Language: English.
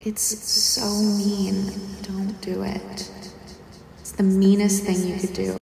It's so mean. Don't do it. It's the meanest thing you could do.